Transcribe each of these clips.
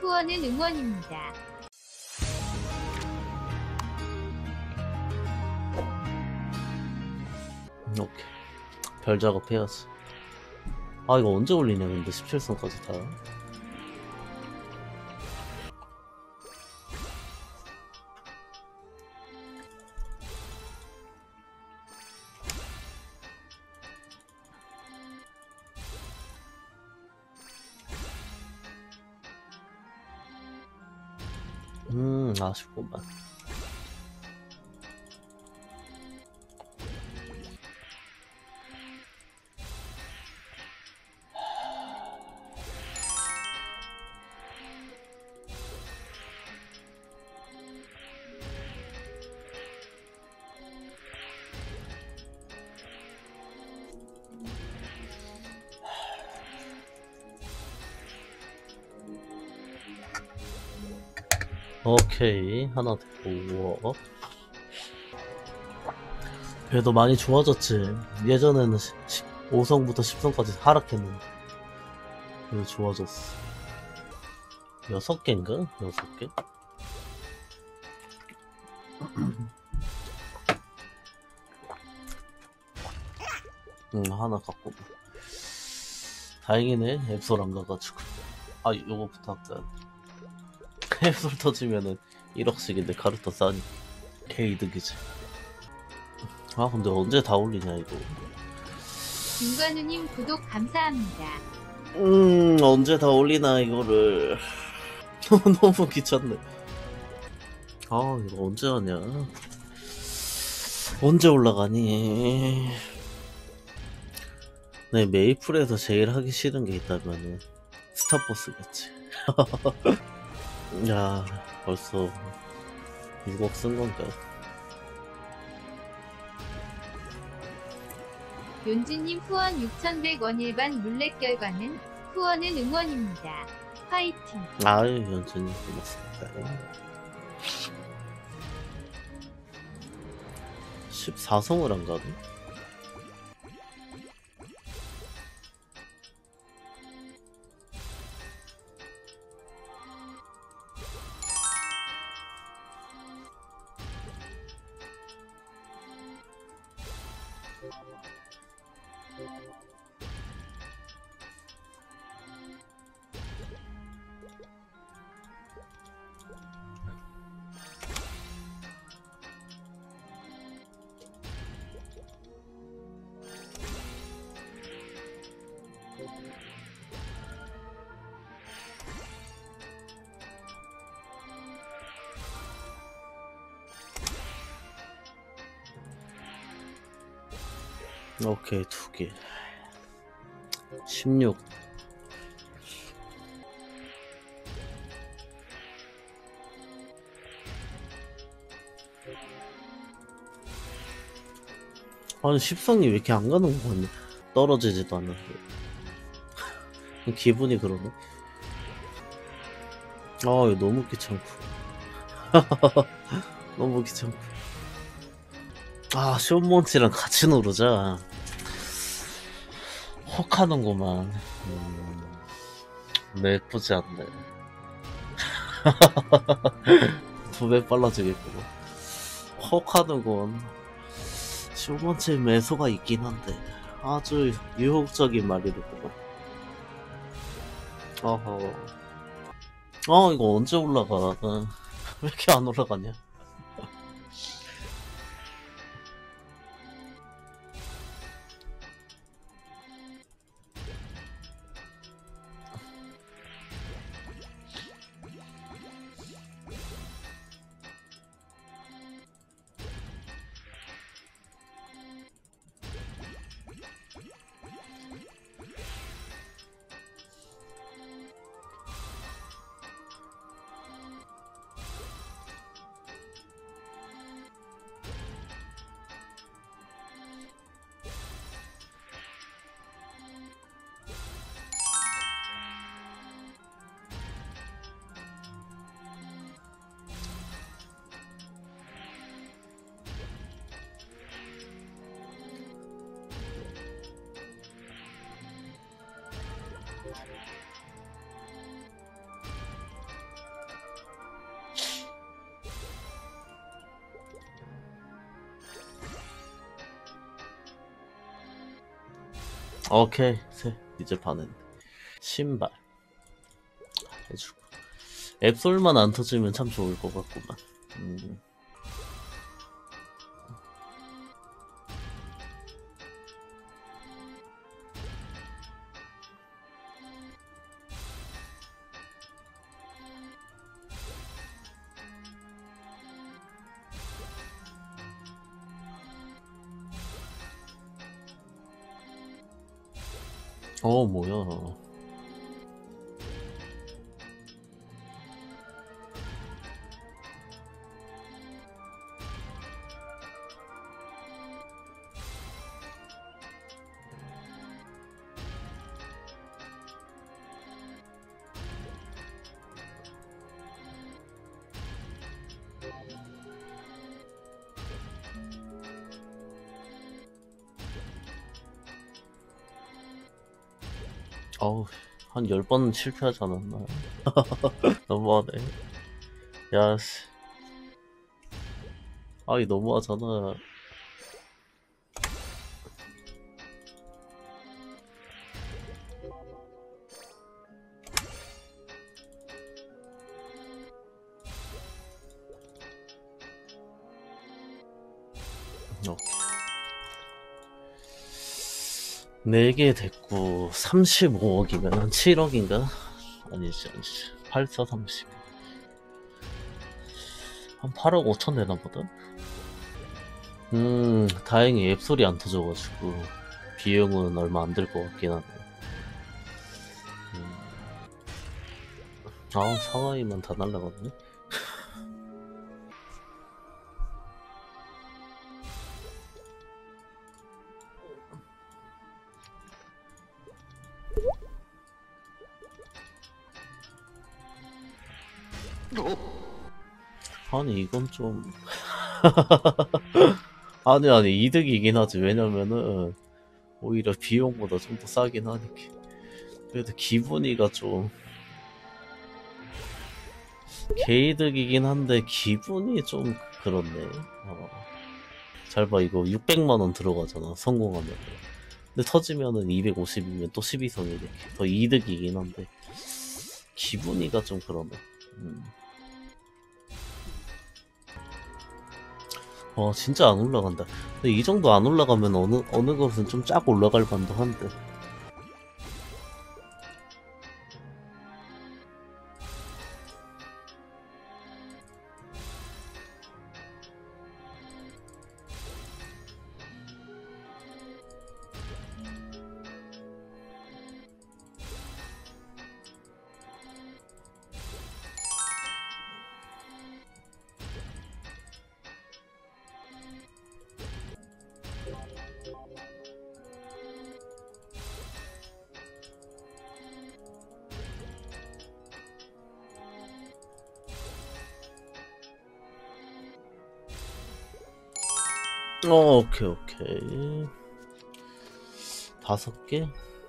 후원은 응원입니다. 오케이. 별 작업해야지. 아 이거 언제 올리냐 근데 17선까지 다. 아쉽구만. 오케이 하나 더. 그래도 많이 좋아졌지. 예전에는 5성부터 10성까지 하락했는데 그래도 좋아졌어. 6개인가? 6개? 하나 갖고 다행이네. 앱솔 안 가가지고. 아 요거부터 할까. 앱솔 터지면은 1억씩인데 카르타 싸니 개이득이지. 아 근데 언제 다 올리냐 이거. 김관우님 구독 감사합니다. 언제 다 올리나 이거를. 너무 귀찮네. 아 이거 언제 하냐. 언제 올라가니. 네 메이플에서 제일 하기 싫은 게 있다면은 스타버스겠지. 야 벌써 6억 쓴 건가. 윤지님 후원 6,100원 일반 룰렛 결과는 후원은 응원입니다. 화이팅! 아유 연준이 고맙습니다. 14성을 안 가네. 오케이 2개 16. 아니 10성이 왜 이렇게 안 가는 거 같네. 떨어지지도 않는데. 기분이 그러네. 아 이거 너무 귀찮고. 너무 귀찮고. 아 쇼몬치랑 같이 누르자. 혹하는구만. 예쁘지 않네. 2배 빨라지겠구만. 혹하는건 쇼몬치 매소가 있긴 한데 아주 유혹적인 말이더구만. 어허. 이거 언제 올라가. 왜 이렇게 안 올라가냐. 오케이. 이제 반했네. 신발 해주고. 앱솔만 안 터지면 참 좋을 것 같구만. 뭐야. 어우, 한 10번 실패하지 않았나? 너무하네. 야, 씨. 아이, 너무하잖아. 오케이. 4개 됐고, 35억이면 한 7억인가? 아니지. 84, 30. 한 8억 5천 되나 보다? 다행히 앱소리 안 터져가지고, 비용은 얼마 안 들 것 같긴 하네. 상하이만 다 날라갔네? 아니, 이건 좀. 아니, 이득이긴 하지. 왜냐면은, 오히려 비용보다 좀 더 싸긴 하니까. 그래도 기분이가 좀. 개이득이긴 한데, 기분이 좀 그렇네. 잘 봐, 이거 600만원 들어가잖아, 성공하면. 근데 터지면은 250이면 또 12성이 이렇게. 더 이득이긴 한데, 기분이가 좀 그러네. 진짜 안 올라간다. 근데 이 정도 안 올라가면 어느 것은 좀 쫙 올라갈 만도 한데. 오케이. 5개?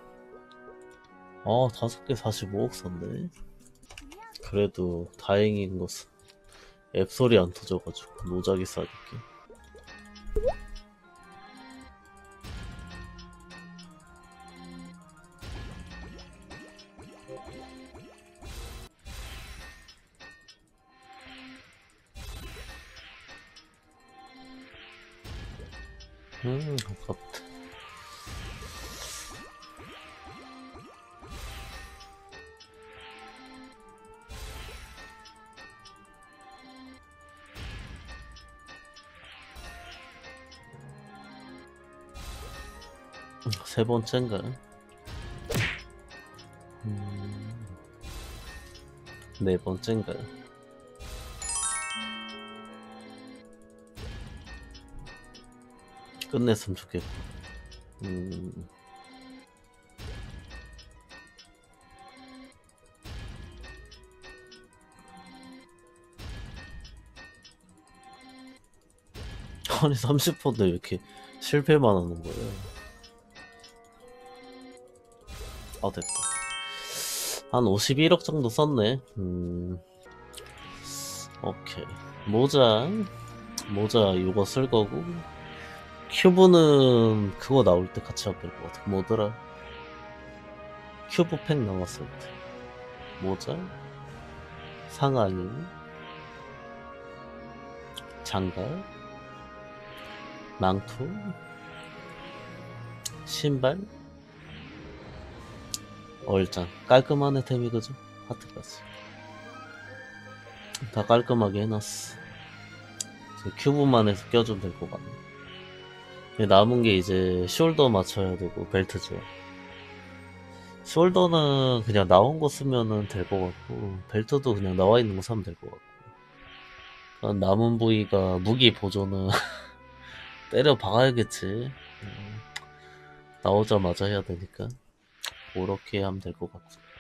5개 45억 썼네. 그래도 다행인 것은 앱소리 안 터져가지고 노작이 싸니까. 아깝다. 세 번째인가? 네 번째인가? 끝냈으면 좋겠고. 아니 30%인데 왜 이렇게 실패만 하는 거야? 됐다. 한 51억 정도 썼네. 오케이. 모자 이거 쓸 거고, 큐브는 그거 나올 때 같이 합될 것 같아. 뭐더라? 큐브 팩 나왔을 때 모자, 상하이, 장갑, 망토, 신발, 얼짱. 깔끔한 애템이 그죠? 하트까지 다 깔끔하게 해놨어. 큐브만 해서 껴주면 될 것 같네. 남은 게 이제 숄더 맞춰야 되고 벨트죠. 숄더는 그냥 나온 거 쓰면은 될 것 같고, 벨트도 그냥 나와 있는 거 사면 될 것 같고, 남은 부위가 무기 보조는 때려 박아야겠지. 나오자마자 해야 되니까 그렇게 하면 될 것 같고.